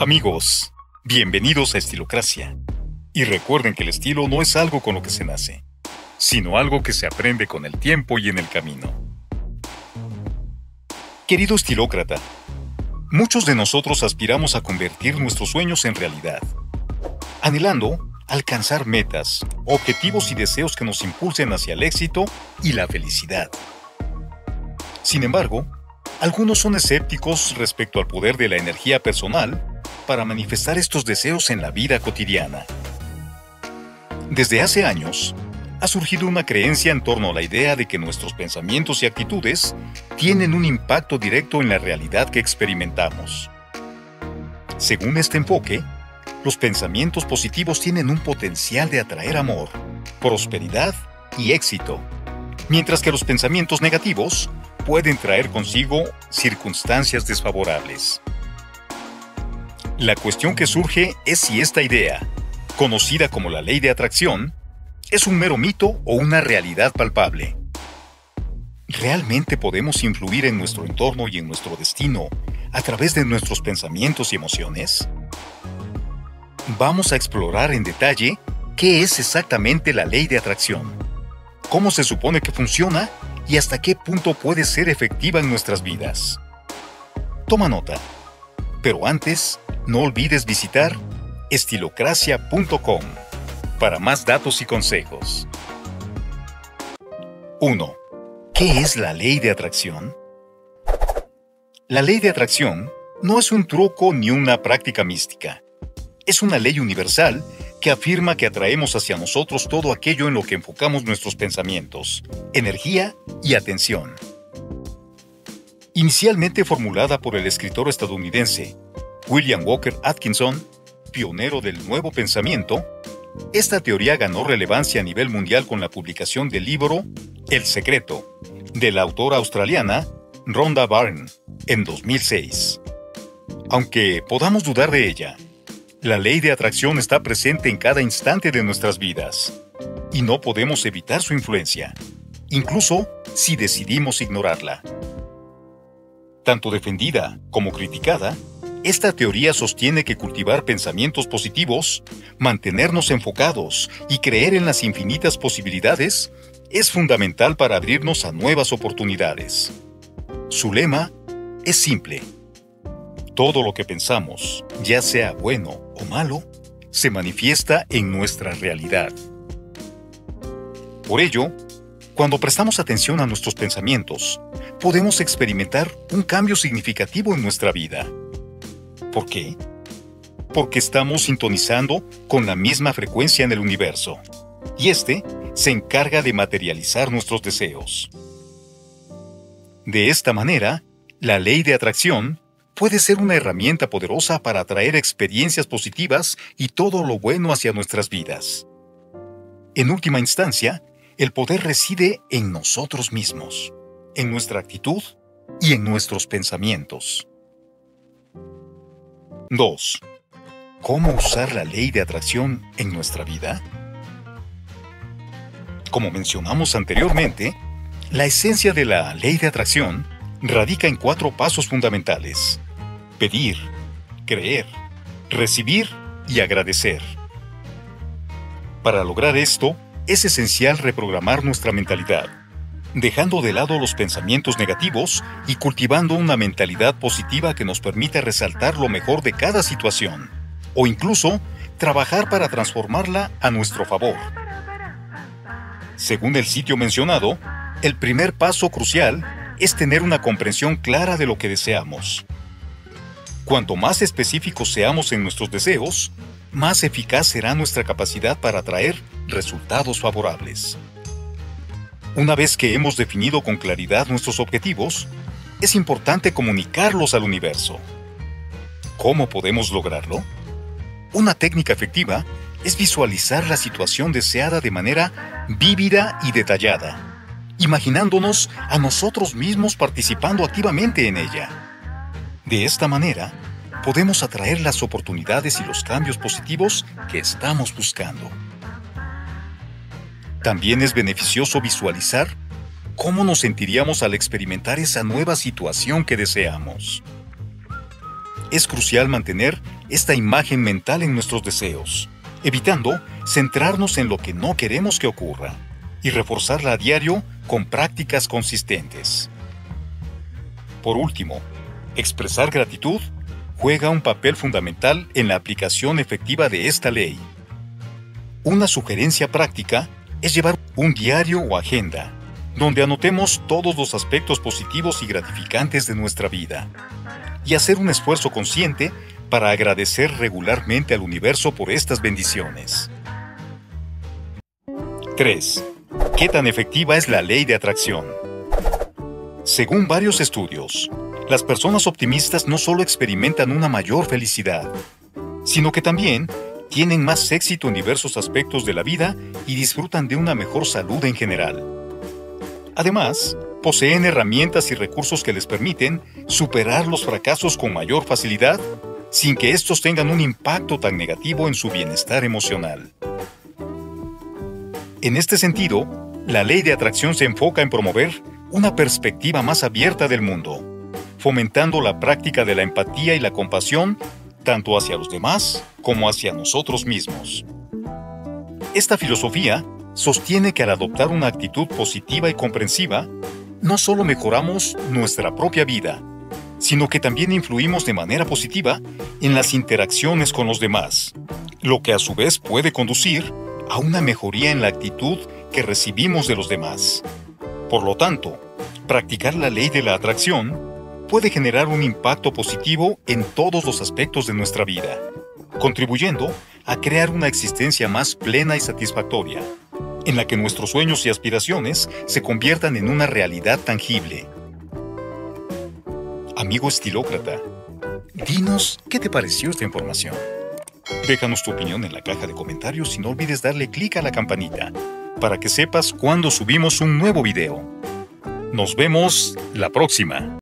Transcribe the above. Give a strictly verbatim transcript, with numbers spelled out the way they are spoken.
Amigos, bienvenidos a Estilocracia. Y recuerden que el estilo no es algo con lo que se nace, sino algo que se aprende con el tiempo y en el camino. Querido estilócrata, muchos de nosotros aspiramos a convertir nuestros sueños en realidad, anhelando alcanzar metas, objetivos y deseos que nos impulsen hacia el éxito y la felicidad. Sin embargo, algunos son escépticos respecto al poder de la energía personal para manifestar estos deseos en la vida cotidiana. Desde hace años, ha surgido una creencia en torno a la idea de que nuestros pensamientos y actitudes tienen un impacto directo en la realidad que experimentamos. Según este enfoque, los pensamientos positivos tienen un potencial de atraer amor, prosperidad y éxito, mientras que los pensamientos negativos pueden traer consigo circunstancias desfavorables. La cuestión que surge es si esta idea, conocida como la ley de atracción, es un mero mito o una realidad palpable. ¿Realmente podemos influir en nuestro entorno y en nuestro destino a través de nuestros pensamientos y emociones? Vamos a explorar en detalle qué es exactamente la ley de atracción, cómo se supone que funciona y hasta qué punto puede ser efectiva en nuestras vidas. Toma nota. Pero antes, no olvides visitar estilocracia punto com para más datos y consejos. uno. ¿Qué es la ley de atracción? La ley de atracción no es un truco ni una práctica mística. Es una ley universal que afirma que atraemos hacia nosotros todo aquello en lo que enfocamos nuestros pensamientos, energía y atención. Inicialmente formulada por el escritor estadounidense William Walker Atkinson, pionero del nuevo pensamiento, esta teoría ganó relevancia a nivel mundial con la publicación del libro El secreto, de la autora australiana Rhonda Byrne, en dos mil seis. Aunque podamos dudar de ella, la ley de atracción está presente en cada instante de nuestras vidas, y no podemos evitar su influencia, incluso si decidimos ignorarla. Tanto defendida como criticada, esta teoría sostiene que cultivar pensamientos positivos, mantenernos enfocados y creer en las infinitas posibilidades es fundamental para abrirnos a nuevas oportunidades. Su lema es simple: todo lo que pensamos, ya sea bueno o malo, se manifiesta en nuestra realidad. Por ello, cuando prestamos atención a nuestros pensamientos, podemos experimentar un cambio significativo en nuestra vida. ¿Por qué? Porque estamos sintonizando con la misma frecuencia en el universo, y este se encarga de materializar nuestros deseos. De esta manera, la ley de atracción puede ser una herramienta poderosa para atraer experiencias positivas y todo lo bueno hacia nuestras vidas. En última instancia, el poder reside en nosotros mismos, en nuestra actitud y en nuestros pensamientos. dos. ¿Cómo usar la ley de atracción en nuestra vida? Como mencionamos anteriormente, la esencia de la ley de atracción radica en cuatro pasos fundamentales: pedir, creer, recibir y agradecer. Para lograr esto, es esencial reprogramar nuestra mentalidad, dejando de lado los pensamientos negativos y cultivando una mentalidad positiva que nos permita resaltar lo mejor de cada situación, o incluso trabajar para transformarla a nuestro favor. Según el sitio mencionado, el primer paso crucial es tener una comprensión clara de lo que deseamos. Cuanto más específicos seamos en nuestros deseos, más eficaz será nuestra capacidad para atraer resultados favorables. Una vez que hemos definido con claridad nuestros objetivos, es importante comunicarlos al universo. ¿Cómo podemos lograrlo? Una técnica efectiva es visualizar la situación deseada de manera vívida y detallada, imaginándonos a nosotros mismos participando activamente en ella. De esta manera, podemos atraer las oportunidades y los cambios positivos que estamos buscando. También es beneficioso visualizar cómo nos sentiríamos al experimentar esa nueva situación que deseamos. Es crucial mantener esta imagen mental en nuestros deseos, evitando centrarnos en lo que no queremos que ocurra y reforzarla a diario con prácticas consistentes. Por último, expresar gratitud juega un papel fundamental en la aplicación efectiva de esta ley. Una sugerencia práctica es llevar un diario o agenda, donde anotemos todos los aspectos positivos y gratificantes de nuestra vida, y hacer un esfuerzo consciente para agradecer regularmente al universo por estas bendiciones. tres. ¿Qué tan efectiva es la ley de atracción? Según varios estudios, las personas optimistas no solo experimentan una mayor felicidad, sino que también tienen más éxito en diversos aspectos de la vida y disfrutan de una mejor salud en general. Además, poseen herramientas y recursos que les permiten superar los fracasos con mayor facilidad, sin que estos tengan un impacto tan negativo en su bienestar emocional. En este sentido, la ley de atracción se enfoca en promover una perspectiva más abierta del mundo, fomentando la práctica de la empatía y la compasión tanto hacia los demás como hacia nosotros mismos. Esta filosofía sostiene que al adoptar una actitud positiva y comprensiva, no solo mejoramos nuestra propia vida, sino que también influimos de manera positiva en las interacciones con los demás, lo que a su vez puede conducir a una mejoría en la actitud que recibimos de los demás. Por lo tanto, practicar la ley de la atracción puede generar un impacto positivo en todos los aspectos de nuestra vida, contribuyendo a crear una existencia más plena y satisfactoria, en la que nuestros sueños y aspiraciones se conviertan en una realidad tangible. Amigo estilócrata, dinos qué te pareció esta información. Déjanos tu opinión en la caja de comentarios y no olvides darle clic a la campanita para que sepas cuando subimos un nuevo video. Nos vemos la próxima.